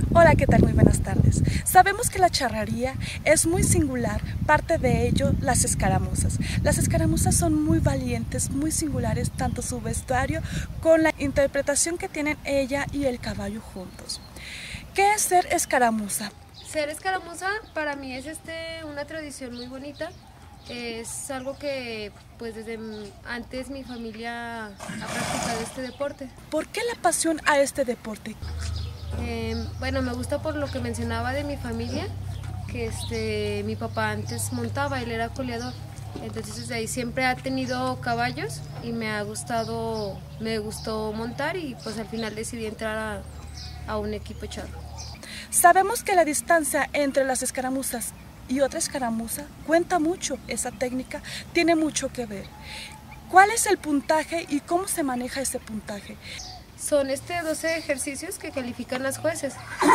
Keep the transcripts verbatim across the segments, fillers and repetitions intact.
Hola, ¿qué tal? Muy buenas tardes. Sabemos que la charrería es muy singular, parte de ello las escaramuzas. Las escaramuzas son muy valientes, muy singulares, tanto su vestuario con la interpretación que tienen ella y el caballo juntos. ¿Qué es ser escaramuza? Ser escaramuza para mí es este, una tradición muy bonita. Es algo que pues desde antes mi familia ha practicado este deporte. ¿Por qué la pasión a este deporte? Eh, bueno, me gusta por lo que mencionaba de mi familia, que este, mi papá antes montaba, él era coleador. Entonces desde ahí siempre ha tenido caballos y me ha gustado, me gustó montar y pues al final decidí entrar a, a un equipo charro. Sabemos que la distancia entre las escaramuzas y otra escaramuza cuenta mucho, esa técnica tiene mucho que ver. ¿Cuál es el puntaje y cómo se maneja ese puntaje? Son este doce ejercicios que califican las jueces.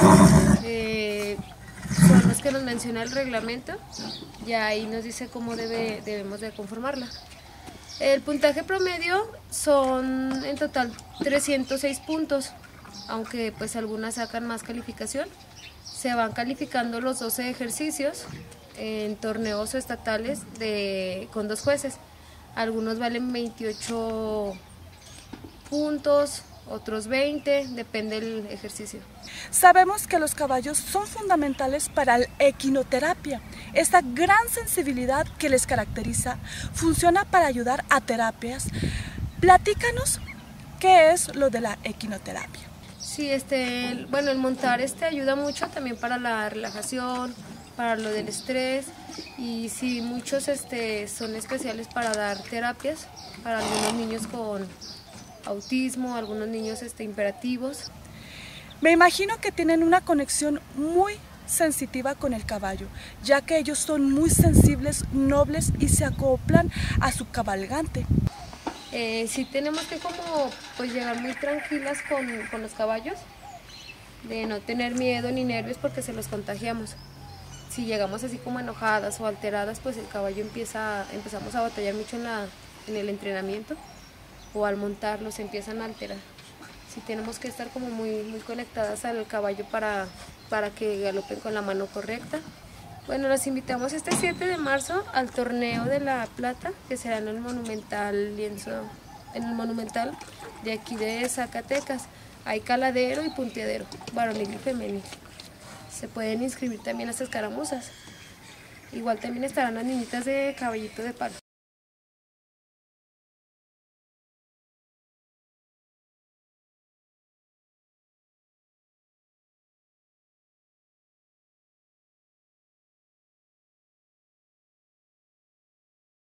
Eh, son los que nos menciona el reglamento, ya ahí nos dice cómo debe, debemos de conformarla. El puntaje promedio son en total trescientos seis puntos, aunque pues algunas sacan más calificación. Se van calificando los doce ejercicios en torneos estatales de, con dos jueces. Algunos valen veintiocho puntos, otros veinte, depende del ejercicio. Sabemos que los caballos son fundamentales para la equinoterapia. Esta gran sensibilidad que les caracteriza funciona para ayudar a terapias. Platícanos qué es lo de la equinoterapia. Sí, este, bueno, el montar este ayuda mucho también para la relajación, para lo del estrés, y sí, muchos este, son especiales para dar terapias para algunos niños con autismo, algunos niños este, imperativos. Me imagino que tienen una conexión muy sensitiva con el caballo, ya que ellos son muy sensibles, nobles y se acoplan a su cabalgante. Eh, sí tenemos que como pues llegar muy tranquilas con, con los caballos, de no tener miedo ni nervios porque se los contagiamos. Si llegamos así como enojadas o alteradas, pues el caballo empieza, empezamos a batallar mucho en, la, en el entrenamiento, o al montarlos empiezan a alterar. Sí tenemos que estar como muy, muy conectadas al caballo para, para que galopen con la mano correcta. Bueno, los invitamos este siete de marzo al torneo de la plata, que será en el Monumental Lienzo, en el Monumental de aquí de Zacatecas. Hay caladero y punteadero, varonil y femenil. Se pueden inscribir también las escaramuzas. Igual también estarán las niñitas de caballito de palo.